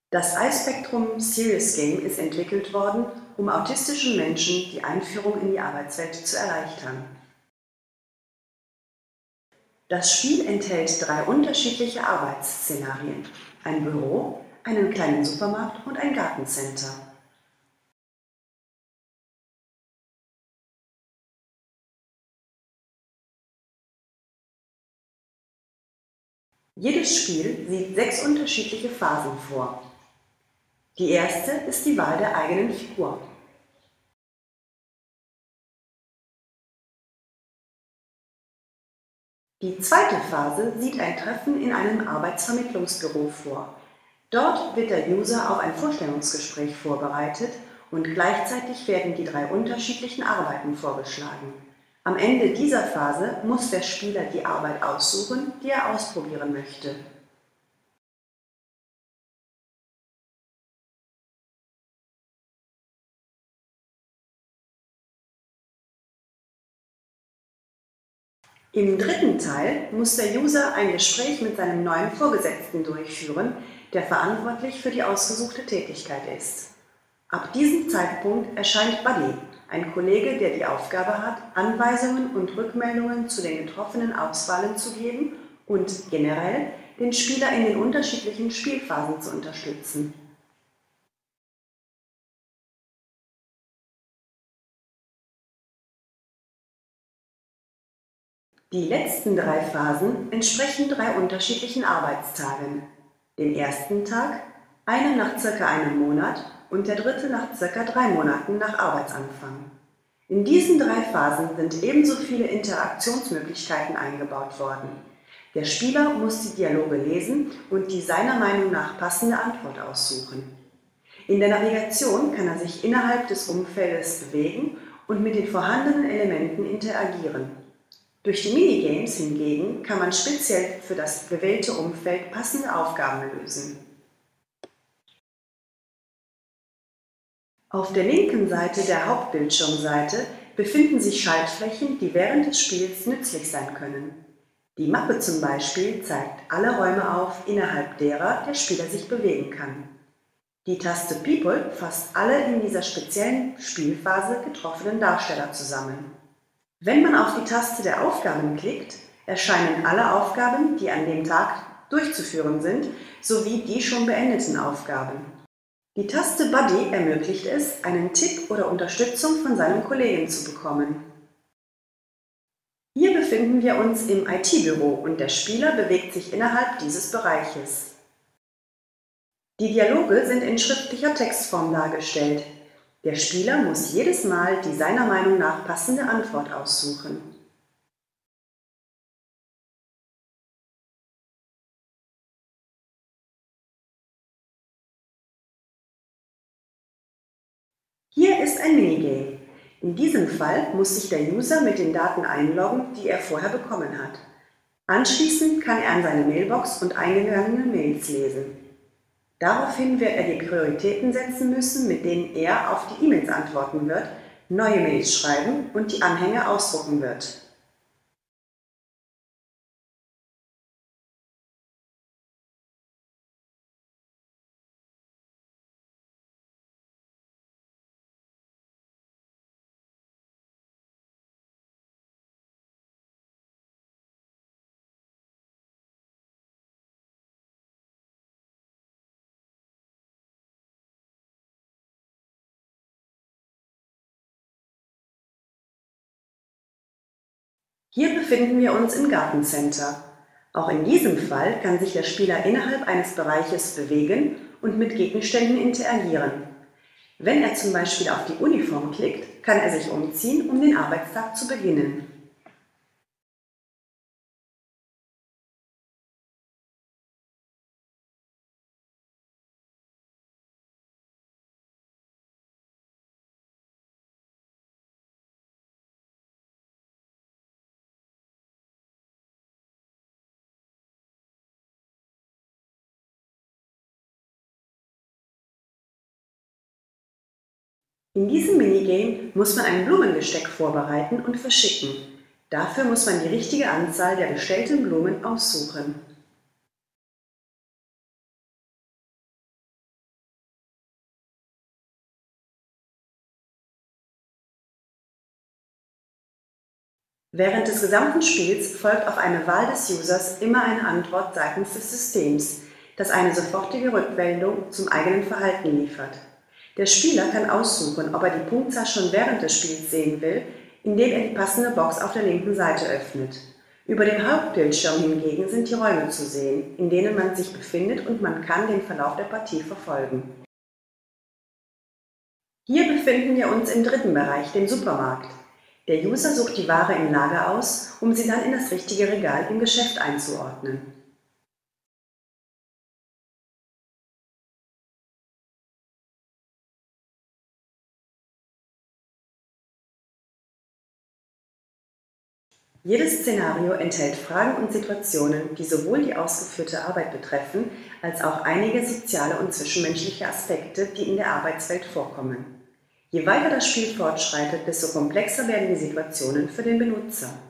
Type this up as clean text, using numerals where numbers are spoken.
Das iSpectrum Serious Game ist entwickelt worden, um autistischen Menschen die Einführung in die Arbeitswelt zu erleichtern. Das Spiel enthält 3 unterschiedliche Arbeitsszenarien: ein Büro, einen kleinen Supermarkt und ein Gartencenter. Jedes Spiel sieht 6 unterschiedliche Phasen vor. Die erste ist die Wahl der eigenen Figur. Die zweite Phase sieht ein Treffen in einem Arbeitsvermittlungsbüro vor. Dort wird der User auf ein Vorstellungsgespräch vorbereitet und gleichzeitig werden die 3 unterschiedlichen Arbeiten vorgeschlagen. Am Ende dieser Phase muss der Spieler die Arbeit aussuchen, die er ausprobieren möchte. Im dritten Teil muss der User ein Gespräch mit seinem neuen Vorgesetzten durchführen, der verantwortlich für die ausgesuchte Tätigkeit ist. Ab diesem Zeitpunkt erscheint Buddy, ein Kollege, der die Aufgabe hat, Anweisungen und Rückmeldungen zu den getroffenen Auswahlen zu geben und generell den Spieler in den unterschiedlichen Spielphasen zu unterstützen. Die letzten 3 Phasen entsprechen 3 unterschiedlichen Arbeitstagen. Den ersten Tag, einen nach circa einem Monat und der dritte nach circa 3 Monaten nach Arbeitsanfang. In diesen 3 Phasen sind ebenso viele Interaktionsmöglichkeiten eingebaut worden. Der Spieler muss die Dialoge lesen und die seiner Meinung nach passende Antwort aussuchen. In der Navigation kann er sich innerhalb des Umfeldes bewegen und mit den vorhandenen Elementen interagieren. Durch die Minigames hingegen kann man speziell für das gewählte Umfeld passende Aufgaben lösen. Auf der linken Seite der Hauptbildschirmseite befinden sich Schaltflächen, die während des Spiels nützlich sein können. Die Mappe zum Beispiel zeigt alle Räume auf, innerhalb derer der Spieler sich bewegen kann. Die Taste People fasst alle in dieser speziellen Spielphase getroffenen Darsteller zusammen. Wenn man auf die Taste der Aufgaben klickt, erscheinen alle Aufgaben, die an dem Tag durchzuführen sind, sowie die schon beendeten Aufgaben. Die Taste Buddy ermöglicht es, einen Tipp oder Unterstützung von seinem Kollegen zu bekommen. Hier befinden wir uns im IT-Büro und der Spieler bewegt sich innerhalb dieses Bereiches. Die Dialoge sind in schriftlicher Textform dargestellt. Der Spieler muss jedes Mal die seiner Meinung nach passende Antwort aussuchen. Hier ist ein Minigame. In diesem Fall muss sich der User mit den Daten einloggen, die er vorher bekommen hat. Anschließend kann er an seine Mailbox und eingegangene Mails lesen. Daraufhin wird er die Prioritäten setzen müssen, mit denen er auf die E-Mails antworten wird, neue Mails schreiben und die Anhänge ausdrucken wird. Hier befinden wir uns im Gartencenter. Auch in diesem Fall kann sich der Spieler innerhalb eines Bereiches bewegen und mit Gegenständen interagieren. Wenn er zum Beispiel auf die Uniform klickt, kann er sich umziehen, um den Arbeitstag zu beginnen. In diesem Minigame muss man ein Blumengesteck vorbereiten und verschicken. Dafür muss man die richtige Anzahl der bestellten Blumen aussuchen. Während des gesamten Spiels folgt auf eine Wahl des Users immer eine Antwort seitens des Systems, das eine sofortige Rückmeldung zum eigenen Verhalten liefert. Der Spieler kann aussuchen, ob er die Punktzahl schon während des Spiels sehen will, indem er die passende Box auf der linken Seite öffnet. Über dem Hauptbildschirm hingegen sind die Räume zu sehen, in denen man sich befindet, und man kann den Verlauf der Partie verfolgen. Hier befinden wir uns im dritten Bereich, dem Supermarkt. Der User sucht die Ware im Lager aus, um sie dann in das richtige Regal im Geschäft einzuordnen. Jedes Szenario enthält Fragen und Situationen, die sowohl die ausgeführte Arbeit betreffen, als auch einige soziale und zwischenmenschliche Aspekte, die in der Arbeitswelt vorkommen. Je weiter das Spiel fortschreitet, desto komplexer werden die Situationen für den Benutzer.